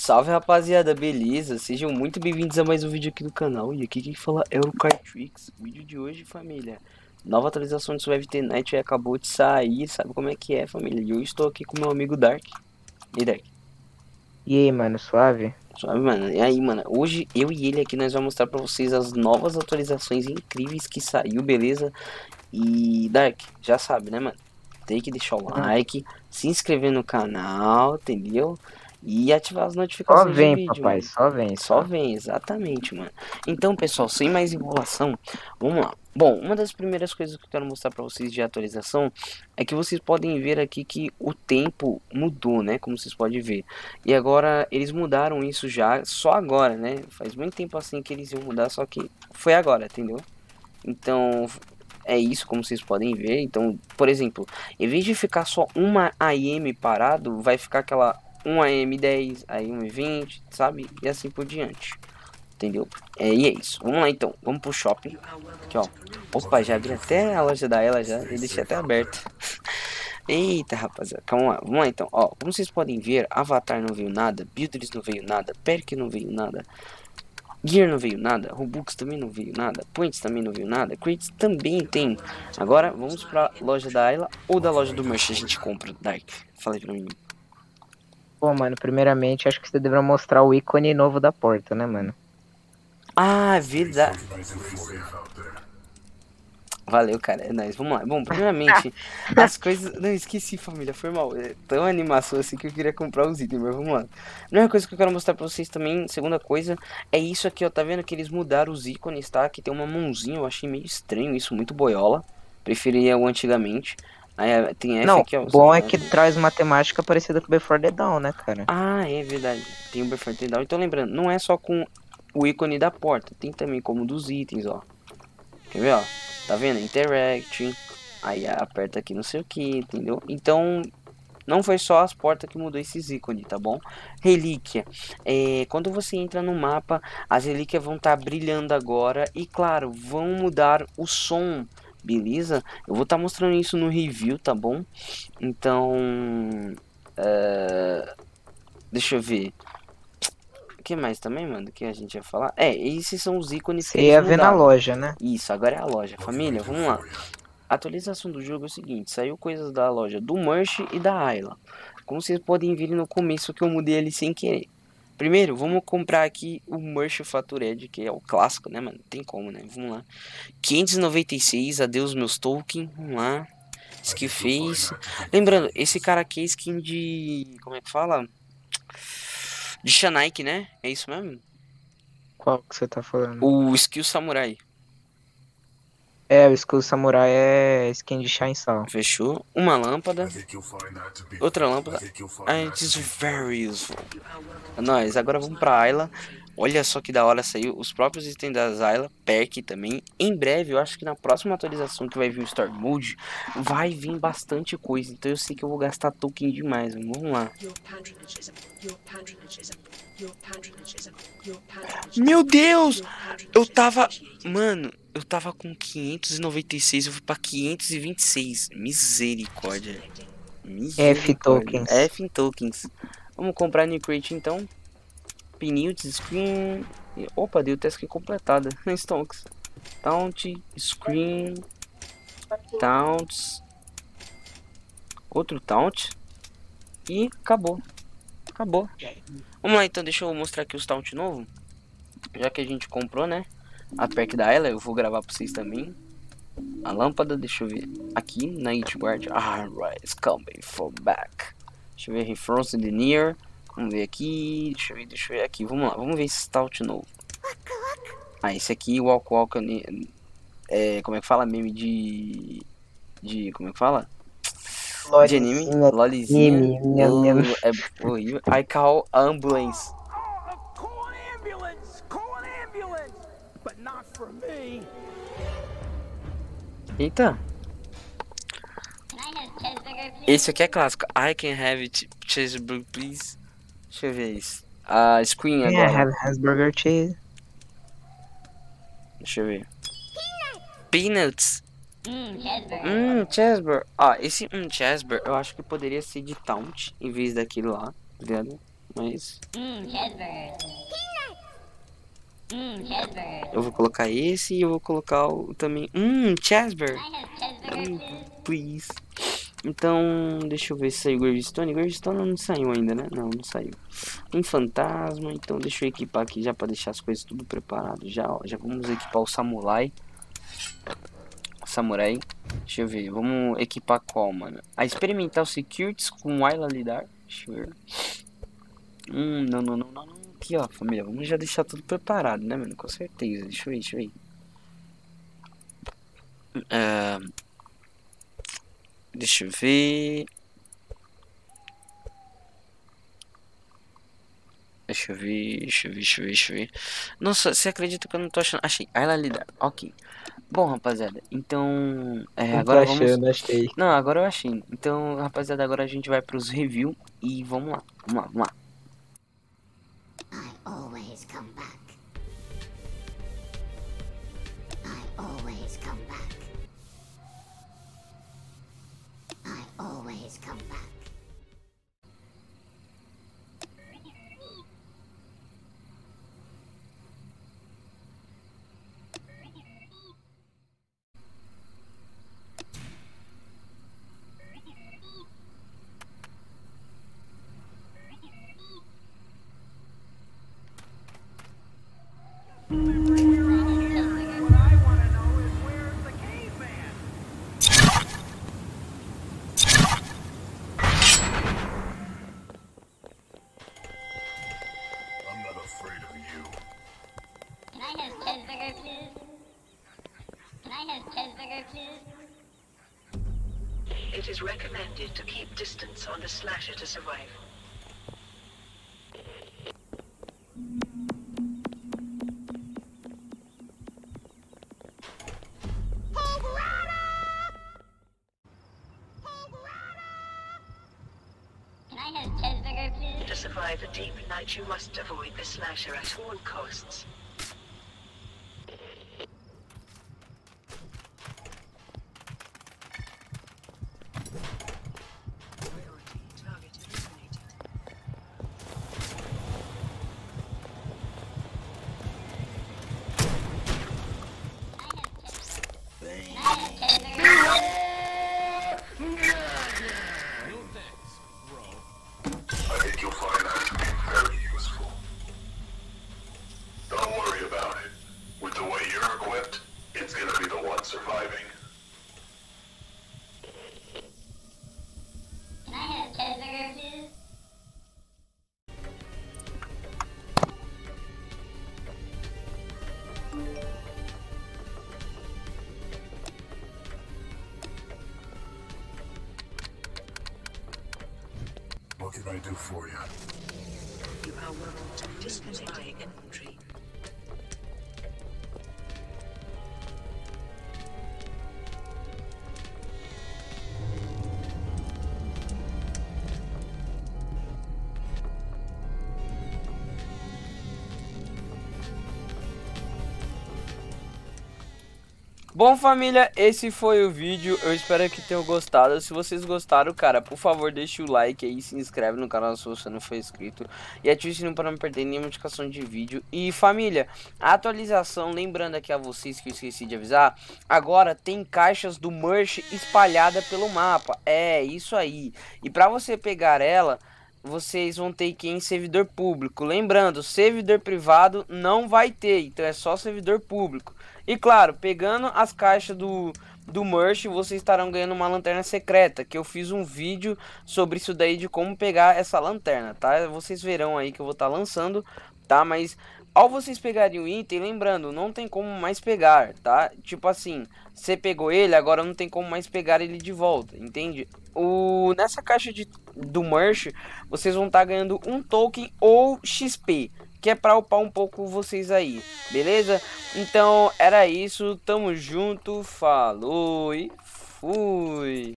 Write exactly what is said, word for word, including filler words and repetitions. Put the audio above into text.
Salve rapaziada, beleza? Sejam muito bem-vindos a mais um vídeo aqui do canal. E aqui quem fala é o Cartrix. O vídeo de hoje, família, nova atualização de Survive the Night acabou de sair, sabe como é que é, família? E eu estou aqui com meu amigo Dark. E aí, Dark? E aí, mano, suave? Suave, mano. E aí, mano, hoje eu e ele aqui nós vamos mostrar pra vocês as novas atualizações incríveis que saiu, beleza? E Dark, já sabe, né, mano? Tem que deixar o Hum, like, se inscrever no canal, entendeu? E ativar as Só notificações de vem, vídeo, papai, mano. só vem, Só só. vem, exatamente, mano. Então, pessoal, sem mais enrolação, vamos lá. Bom, uma das primeiras coisas que eu quero mostrar pra vocês de atualização é que vocês podem ver aqui que o tempo mudou, né? Como vocês podem ver. E agora, eles mudaram isso já, só agora, né? Faz muito tempo assim que eles iam mudar, só que foi agora, entendeu? Então, é isso, como vocês podem ver. Então, por exemplo, em vez de ficar só uma A M parado, vai ficar aquela um A M dez, aí um vinte, sabe? E assim por diante. Entendeu? É, e é isso. Vamos lá então. Vamos pro shopping. Aqui, ó. Opa, já abri até a loja da ela já. Eu deixei até aberta. Eita, rapaziada. Calma lá. Vamos lá então. Ó, como vocês podem ver, Avatar não veio nada. Builders não veio nada. Perk não veio nada. Gear não veio nada, Robux também não veio nada, Points também não veio nada, Crates também tem. Agora vamos pra loja da Ayla ou da loja do Merch a gente compra, Dark. Fala aí pra mim. Pô, mano, primeiramente, acho que você deveria mostrar o ícone novo da porta, né, mano? Ah, verdade. Valeu, cara, é nóis. Vamos lá. Bom, primeiramente, as coisas... Não, esqueci, família, foi mal. É tão animação assim que eu queria comprar os itens, mas vamos lá. Primeira coisa que eu quero mostrar pra vocês também, segunda coisa, é isso aqui, ó. Tá vendo que eles mudaram os ícones, tá? Aqui tem uma mãozinha, eu achei meio estranho isso, muito boiola. Preferia o antigamente. Aí tem F Não, aqui, ó. o bom é que traz uma temática parecida com Before the Dawn, né, cara? Ah, é verdade. Tem o Before the Dawn. Então, lembrando, não é só com o ícone da porta, tem também como dos itens, ó. Quer ver, ó? Tá vendo? Interact. Aí aperta aqui não sei o que, entendeu? Então, não foi só as portas que mudou esses ícones, tá bom? Relíquia. É, quando você entra no mapa, as relíquias vão estar tá brilhando agora. E, claro, vão mudar o som, beleza? Eu vou estar tá mostrando isso no review, tá bom? Então... Uh, deixa eu ver. O que mais também, mano, que a gente ia falar? É, esses são os ícones que Você eles ia ver na mudaram. loja, né? Isso, agora é a loja. Família, vamos lá. A atualização do jogo é o seguinte, saiu coisas da loja do Merch e da Ayla. Como vocês podem ver no começo que eu mudei ali sem querer. Primeiro, vamos comprar aqui o Merch Fatured, que é o clássico, né, mano? Não tem como, né? Vamos lá. quinhentos e noventa e seis, adeus meus tokens. Vamos lá. Skill Face. Lembrando, esse cara aqui é skin de... Como é que fala? De Shanike, né? É isso mesmo? Qual que você tá falando? O Skill Samurai. É, o escudo samurai é skin de Shine Sal. Fechou. Uma lâmpada. Outra lâmpada. And it's very useful. É nóis. Agora vamos pra Ayla. Olha só que da hora saiu os próprios itens das Ayla. Perk também. Em breve, eu acho que na próxima atualização que vai vir o Story Mode, vai vir bastante coisa. Então eu sei que eu vou gastar token demais. Vamos lá. Meu Deus! Eu tava... Mano, eu tava com quinhentos e noventa e seis, eu fui pra quinhentos e vinte e seis. Misericórdia. F Misericórdia. tokens. F em tokens. Vamos comprar New Crate então. Pneus, screen. Opa, deu task completada. Stonks. Taunt, screen. Taunts. Outro taunt. E acabou. Acabou. Vamos lá então, deixa eu mostrar aqui os taunt novo. Já que a gente comprou, né? A perk da ela, eu vou gravar pra vocês também. A lâmpada, deixa eu ver. Aqui, Night Guard. Ah, rise, coming for back. Deixa eu ver, Refrost the Near. Vamos ver aqui. Deixa eu ver, deixa eu ver aqui. Vamos lá, vamos ver esse stout novo. Ah, esse aqui, Walk Walk. É, como é que fala? Meme de. De. Como é que fala? De anime. Lolizinha. Uh, é horrível. I call ambulance. Eita. Esse aqui é clássico. I can have it, cheeseburger, please. Deixa eu ver isso. A screen agora. Yeah, have Hasburger cheese. Deixa eu ver. Peanuts. Hum, cheeseburger. Ó, esse um cheeseburger eu acho que poderia ser de taunt em vez daquilo lá, tá ligado? mas Mmm, cheeseburger. Mmm, cheeseburger. eu vou colocar esse e eu vou colocar o também. Hum, Chasper. Can I have cheeseburger, please? Please. Então, deixa eu ver se saiu Gravestone. Gravestone não saiu ainda, né? Não, não saiu. Tem fantasma, então deixa eu equipar aqui já pra deixar as coisas tudo preparado. Já, ó, já vamos equipar o samurai. Samurai. Deixa eu ver, vamos equipar qual, mano? A experimental securities com Ayla lidar. Deixa eu ver. Hum, não, não, não, não, não. Aqui, ó, família, vamos já deixar tudo preparado, né, mano? Com certeza. Deixa eu ver, deixa eu ver. É... Deixa eu ver. Deixa eu ver, deixa eu ver, deixa eu ver, deixa eu ver. Nossa, você acredita que eu não tô achando? Achei, Ayla lidar. Ok. Bom, rapaziada, então. É, Não tô agora vamos. achando, achei. Não, agora eu achei. Então, rapaziada, agora a gente vai pros review e vamos lá. Vamos lá, vamos lá. I always come back. I always come back. I always come back. I'm not afraid of you. Can I have cheeseburger, please? Can I have cheeseburger, please? It is recommended to keep distance on the slasher to survive. Can I have cheeseburger, please? To survive a deep night, you must avoid the slasher at all costs. Priority target eliminated. I think you'll find that to be very useful. Don't worry about it. With the way you're equipped, it's gonna be the one surviving. Can I have cheeseburger, please? What can I do for you? You are warned. Disconnecting infantry. Bom, família, esse foi o vídeo, eu espero que tenham gostado. Se vocês gostaram, cara, por favor, deixe o like aí, se inscreve no canal se você não for inscrito e ative o sininho para não perder nenhuma notificação de vídeo. E família, a atualização, lembrando aqui a vocês que eu esqueci de avisar, agora tem caixas do merch espalhada pelo mapa, é, isso aí. E para você pegar ela, vocês vão ter que ir em servidor público. Lembrando, servidor privado não vai ter, então é só servidor público. E claro, pegando as caixas do, do merch, vocês estarão ganhando uma lanterna secreta, que eu fiz um vídeo sobre isso daí, de como pegar essa lanterna, tá? Vocês verão aí que eu vou estar lançando, tá? Mas ao vocês pegarem o item, lembrando, não tem como mais pegar, tá? Tipo assim, você pegou ele, agora não tem como mais pegar ele de volta, entende? O, nessa caixa de, do merch, vocês vão estar ganhando um token ou X P, que é pra upar um pouco vocês aí, beleza? Então, era isso, tamo junto, falou e fui!